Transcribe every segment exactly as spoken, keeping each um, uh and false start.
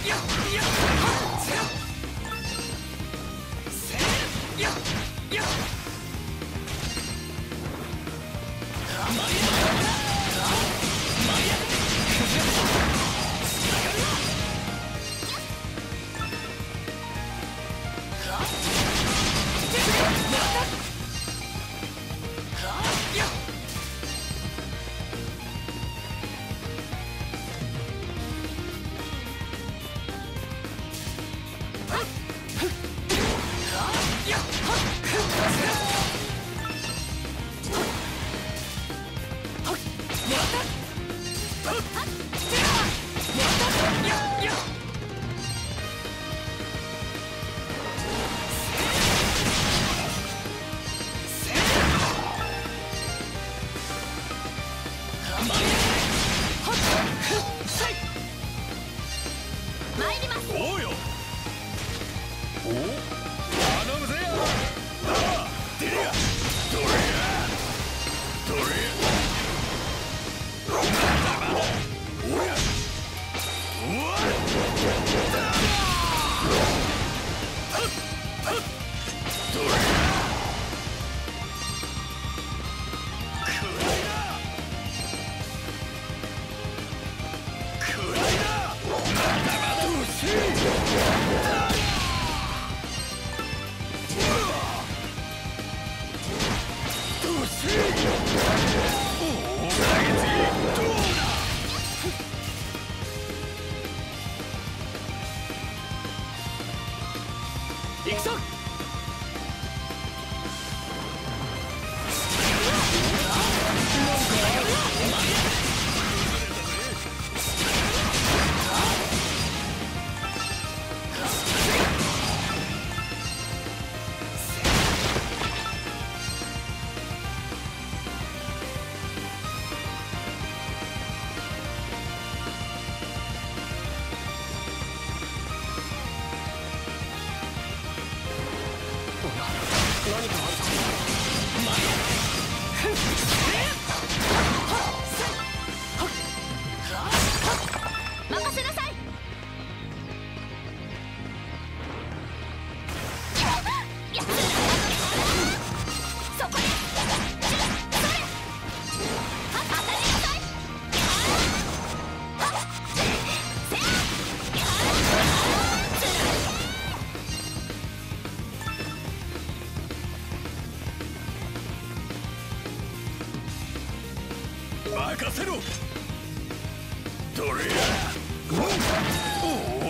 任せろ。どれや。おお。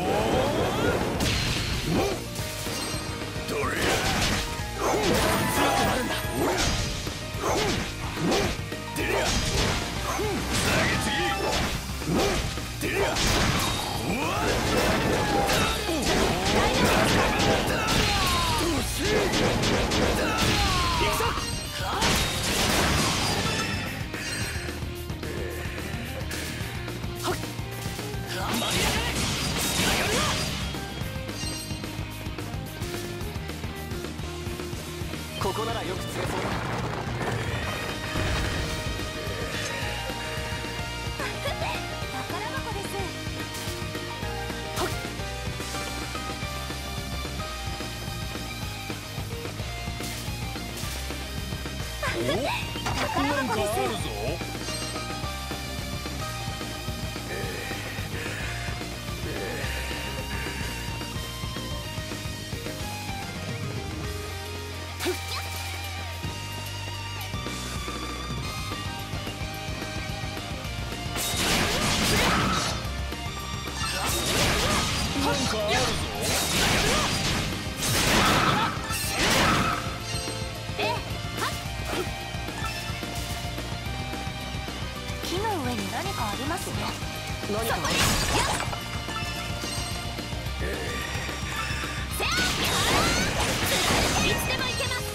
どれや。強くなるんだ。出りゃ。投げ次。出りゃ。うわ。どうし。行くぞ。 ここならよく釣れそうだ。 宝箱です。宝箱です。木の上に何かありますね。 何かある。 いつでも行けます。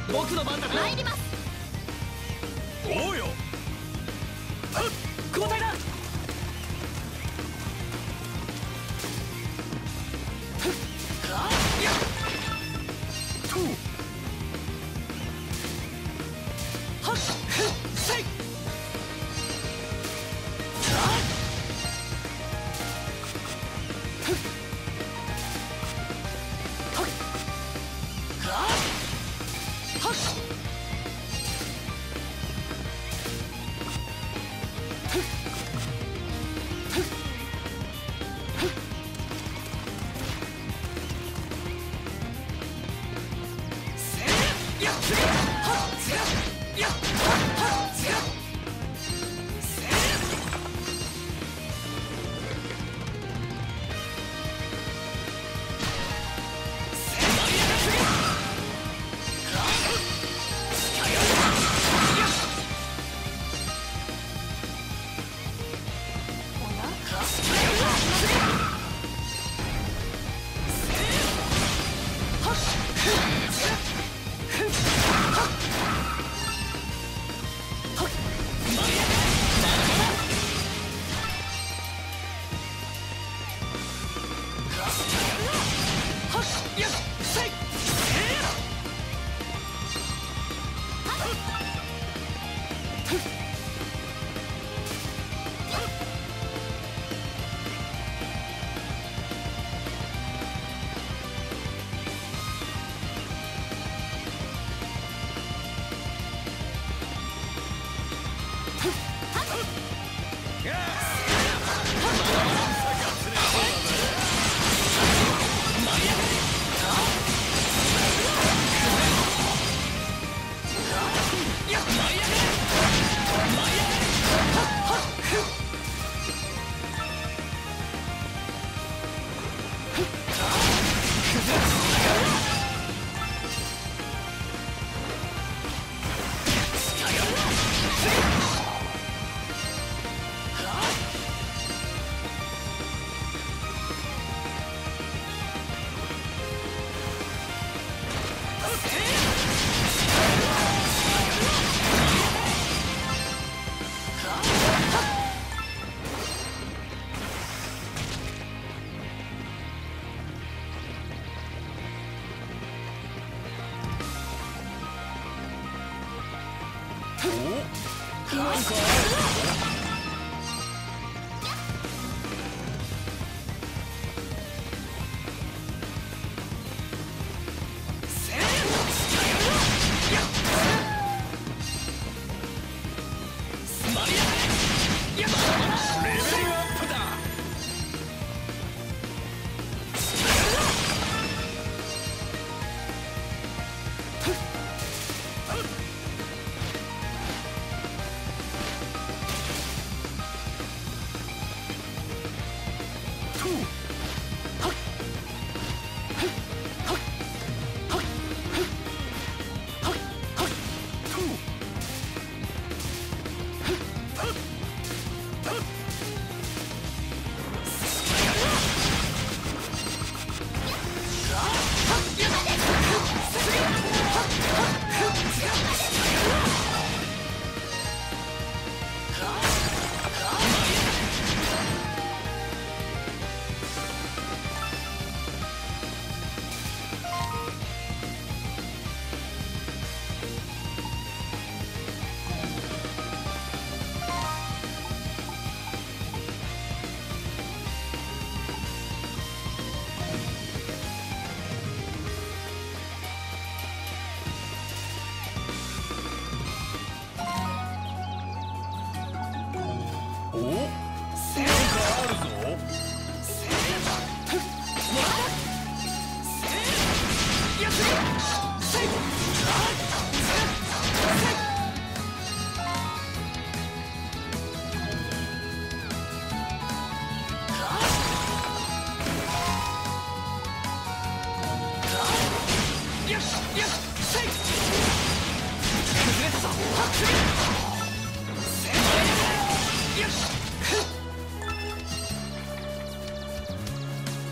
僕の番だ。 参ります。 おうよ。 交代だ。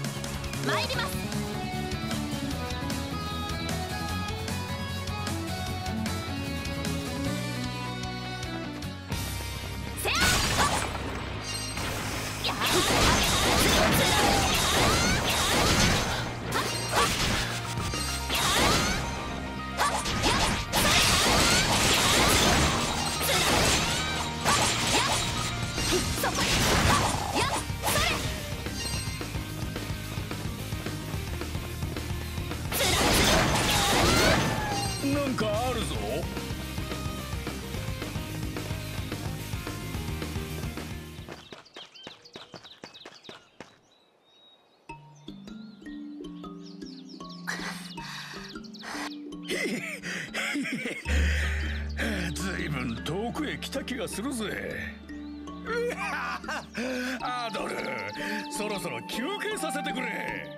参ります。 きた気がするぜ。アドル、そろそろ休憩させてくれ。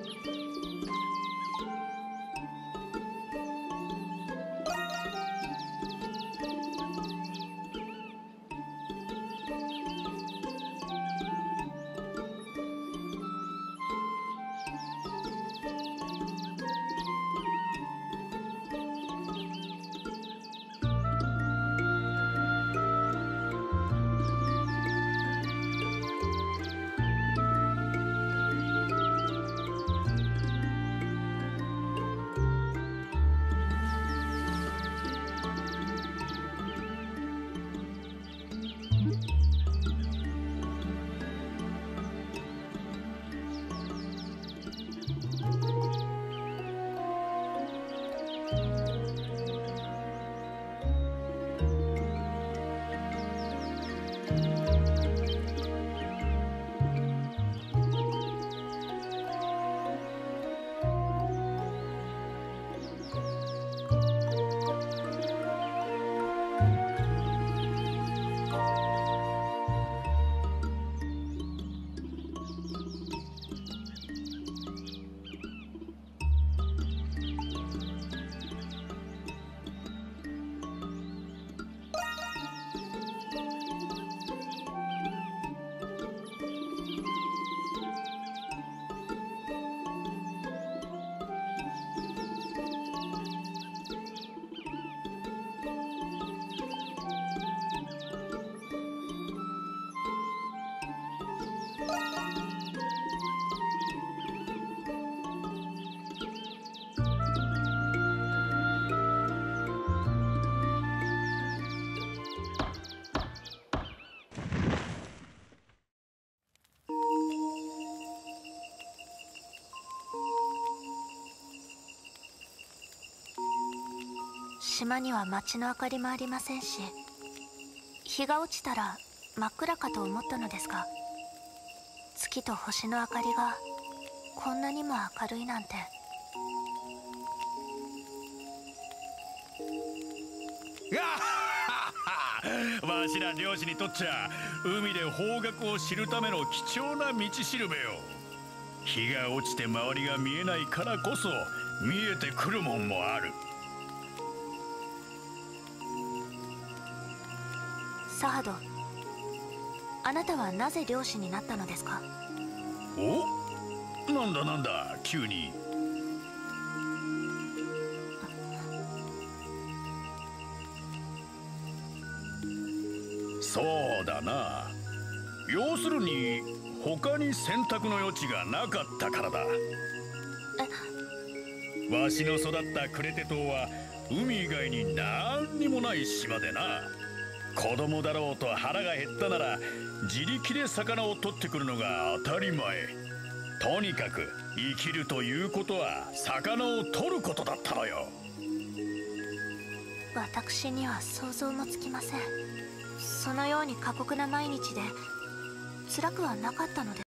島には街の明かりもありませんし、日が落ちたら真っ暗かと思ったのですが、月と星の明かりがこんなにも明るいなんて。 わしら漁師にとっちゃ海で方角を知るための貴重な道しるべよ。日が落ちて周りが見えないからこそ見えてくるもんもある。 サハド、あなたはなぜ漁師になったのですか？ お？なんだなんだ急に。そうだな。要するに他に選択の余地がなかったからだ。 え？ わしの育ったクレテ島は海以外に何にもない島でな。子供だろうと腹が減ったなら自力で魚を取ってくるのが当たり前。とにかく生きるということは魚を取ることだったのよ。 私には想像もつきません。そのように過酷な毎日で辛くはなかったのです